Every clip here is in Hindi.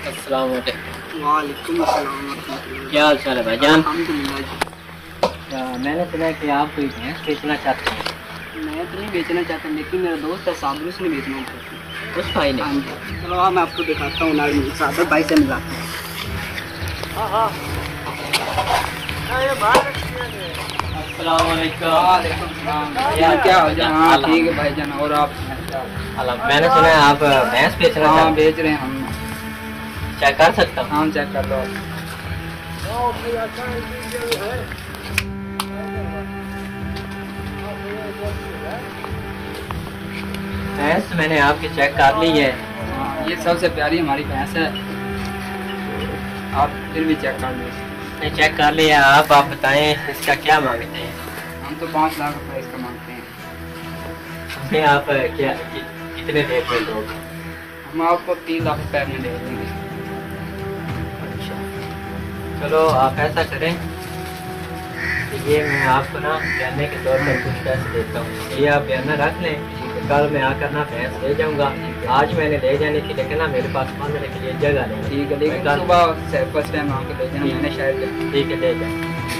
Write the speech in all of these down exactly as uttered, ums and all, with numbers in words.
अस्सलाम वालेकुम। वालेकुम अस्सलाम। क्या हाल चाल है भाईजान? अल्हम्दुलिल्लाह जी। मैंने सुना है कि आप कोई भैंस बेचना चाहते हैं। मैं तो नहीं बेचना चाहता, लेकिन मेरा दोस्त है साबिर, उसने बेचना चाहता है। उस भाई ने? हाँ जी। चलो हाँ, मैं आपको दिखाता हूँ, नाल साबिर भाई से मिलाता हूँ। हाँ हाँ। अस्सलाम वालेकुम। वालेकुम सलाम। क्या हाल चाल? हाँ ठीक है भाईजान। और आप? मैंने सुना है आप भैंस बेचना चाहते हैं। हाँ बेच रहे हैं हम। चेक कर सकता हूँ? हाँ चेक कर लो। भैंस मैंने आपकी चेक कर ली है। हाँ, ये सबसे प्यारी हमारी भैंस है, आप फिर भी चेक कर लो। मैं चेक कर लिया। आप आप बताएं इसका क्या मांगते हैं? हम तो पाँच लाख रुपए इसका मांगते हैं। हमें आप क्या कि, कितने देर में दोगे? हम आपको तीन लाख रुपए में दे देंगे। अच्छा चलो आप ऐसा करें, ये मैं आपको ना बयाने के तौर पर कुछ पैसे देता हूँ, ये आप बयाना रख लें। कल मैं आकर ना भैंस ले जाऊँगा। आज मैंने ले जाने की, लेकिन ना मेरे पास बांधने के लिए जगह नहीं। ठीक है, लेकिन सुबह फर्स्ट टाइम आके ले जाना, मैंने शायद। ठीक है ले जाए।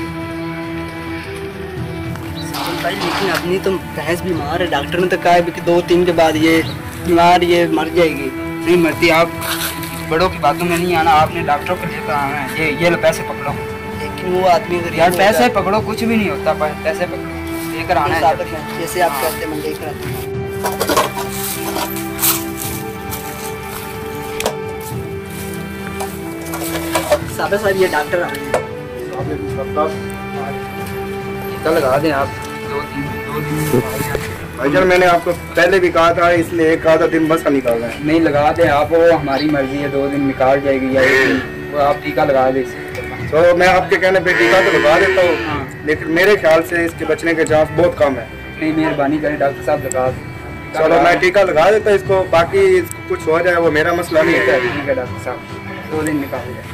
भाई लेकिन अपनी तो भैंस बीमार है, डॉक्टर ने तो कहा है कि दो तीन के बाद ये बीमार ये मर जाएगी। नहीं मरती, आप बड़ों की बातों में नहीं आना, आपने डॉक्टर को लेकर आना है। ये ये लो पैसे पकड़ो। लेकिन वो आदमी यार पैसे पकड़ो, कुछ भी नहीं होता, पैसे पकड़ो, लेकर आना है। जैसे आप कहते हैं मैं लेकर आता हूँ। साबिर साहब ये डॉक्टर आ रहे हैं। टीका लगा दें आप। दो दिन दो दिन भाईजान मैंने आपको पहले भी कहा था, इसलिए एक कहा था दिन बस का निकालना है। नहीं लगा दें आप, वो हमारी मर्जी है, दो दिन निकाल जाएगी या एक दिन, वो आप टीका लगा दें। तो मैं आपके कहने पे टीका तो लगा देता हूँ। हाँ। लेकिन मेरे ख्याल से इसके बचने के चांस बहुत कम है। नहीं मेहरबानी करें डॉक्टर साहब, लगा दें। चलो मैं टीका लगा देता इसको, बाकी इसको कुछ हो जाए वो मेरा मसला नहीं है। ठीक है डॉक्टर साहब, दो दिन निकाल जाए।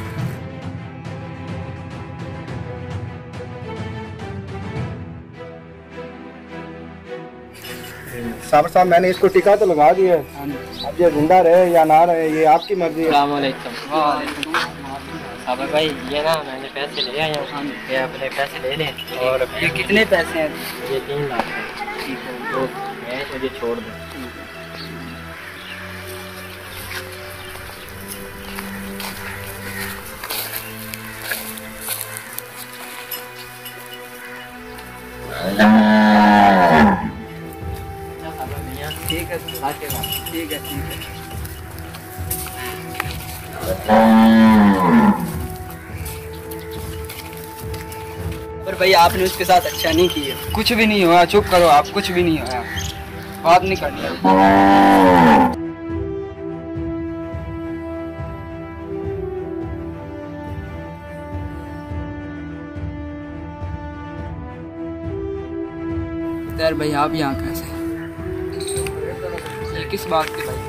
साबिर साहब मैंने इसको टीका तो लगा दिया है, अब ये जिंदा रहे या ना रहे ये आपकी मर्जी है। अस्सलाम वालेकुम। साबिर भाई ये ना मैंने पैसे ले आया हूँ, ये अपने पैसे ले लें। और ये कितने पैसे हैं? ये तीन लाख है। ठीक है तो मैं मुझे छोड़ दूँ। ठीक है ठीक है ठीक है। पर भाई आपने उसके साथ अच्छा नहीं किया। कुछ भी नहीं हुआ, चुप करो आप, कुछ भी नहीं हुआ, बात नहीं करनी है। यार भाई आप यहाँ कैसे? ये किस बात की भाई?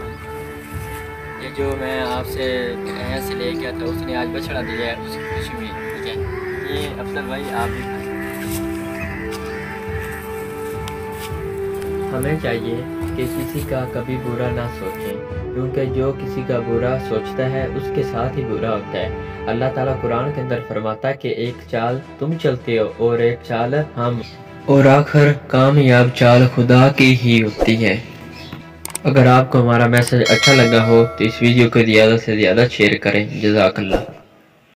ये जो मैं आपसे ऐसे ले गया था, उसने आज बछड़ा दिया है उसकी खुशी में। ठीक है ये अफसर भाई आप भी हमें चाहिए कि किसी का कभी बुरा ना सोचें, क्योंकि जो किसी का बुरा सोचता है उसके साथ ही बुरा होता है। अल्लाह ताला कुरान के अंदर फरमाता है कि एक चाल तुम चलते हो और एक चाल हम, और आखिर कामयाब चाल खुदा की ही होती है। अगर आपको हमारा मैसेज अच्छा लगा हो तो इस वीडियो को ज़्यादा से ज़्यादा शेयर करें। जज़ाकल्लाह।